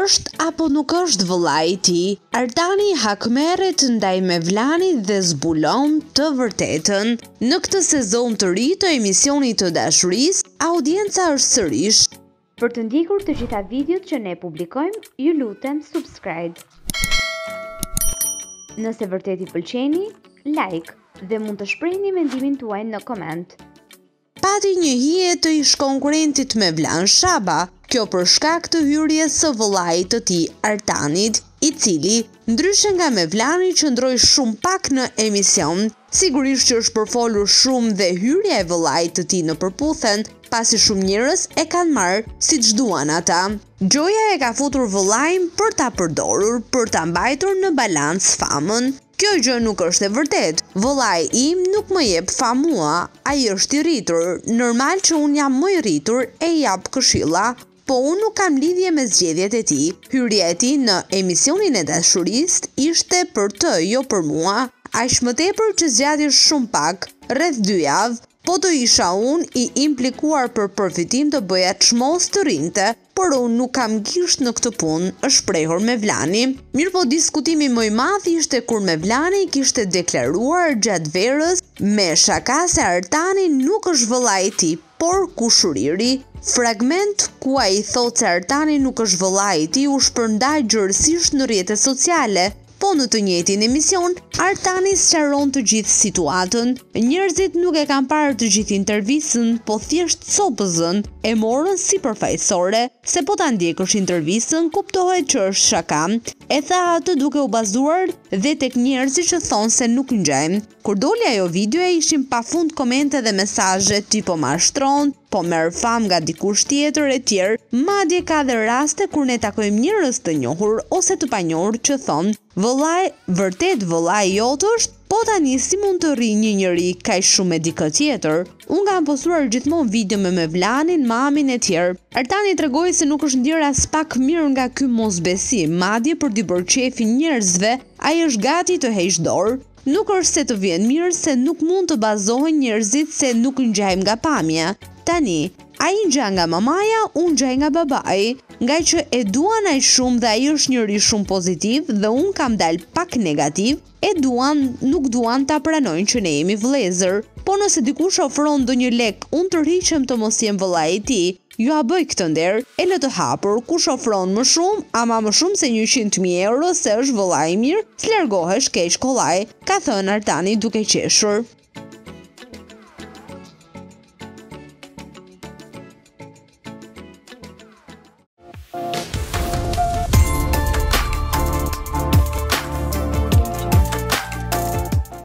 është apo nuk është vëllai i tij, Artani hakmerret ndaj Mevlanit dhe zbulon të vërtetën. Në këtë sezon të ri të emisionit të dashurisë, audienca është sërish. Për të ndjekur të gjitha videot që ne publikojmë, ju lutem subscribe. Nëse vërtet i pëlqeni, like dhe mund të shprehni mendimin tuaj në koment. Pati një hije të ish konkurentit Mevlan Shaba, kjo për shkak të hyrjes së vëllait të tij Artanit, i cili, ndryshe nga Mevlani, qëndroi shumë pak në emision. Sigurisht që është përfolur shumë dhe hyrja e vëllait të tij në përputhen, pasi shumë njerëz e kanë marrë siç duan ata. Gjoja e ka futur vëllain për ta përdorur, për ta mbajtur në balancë famën. Kjo gjë nuk është e vërtet. Vëllai im nuk më jep famë mua, ai është i rritur. Normal që unë jam më i rritur e jap këshilla, po unë nuk kam lidhje me zgjedhjet e tij. Hyrja e tij në emisionin e dashurisë ishte për të, jo për mua. Aq më tepër që zgjati shumë pak, rreth 2 javë. Po të isha unë i implikuar për përfitim të bëja çmos të rinte, por unë nuk kam gisht në këtë punë, është shprehur Mevlani. Mirëpo diskutimi më i madh ishte kur Mevlani kishte deklaruar gjatë verës me shaka se Artani nuk është vëllai i tij, por kushuriri. Fragment ku ai thotë se Artani nuk është vëllai i tij u shpërndaj gjërësisht në rrjetet sociale. Po në të njëjtin emision, Artani sqaron të gjithë situatën. Njerëzit nuk e kanë parë të gjithë intervistën, po thjesht copëzën e morën si përfaqësore, se po ta ndjekësh intervistën, kuptohet që është shaka. E tha atë duke u bazuar dhe tek njerëzit që thonë se nuk ngjajmë. Kur doli ajo video ishin pafund komente dhe mesazhe tipo mashtron, po merr fam nga dikush tjetër e tjerë. Madje ka dhe raste kur ne takojmë njerëz të njohur ose të panjohur që thonë: "Vëllai, vërtet vëllai jot është? Po tani si mund të rri një njeri kaq shumë me dikë tjetër?" Unë kam postuar gjithmonë video me Mevlanin, mamin e tjerë. Artani tregoi se nuk është ndjer as pak mirë nga ky mosbesim, madje për t'i bërë qefin njerëzve, ai është gati të heqë dorë. Nuk është se të vjen mirë, se nuk mund të bazohen njerëzit se nuk ngjajmë nga pamja. Tani, ai ngjan nga mamaja, unë ngjaj nga babai, nga që e duan aq shumë dhe ai është njëri shumë pozitiv dhe unë kam dalë pak negativ, nuk duan ta pranojnë që ne jemi vëllezër. Po nëse dikush ofron ndonjë lek, unë tërhiqem të mos jem vëllai i tij. Jo a bëj këtë nder, e lë të hapur, kush ofron më shumë, ama më shumë se 100.000 euro se është vëllai i mirë, s'largohesh keq kollaj, ka thënë Artani duke qeshur.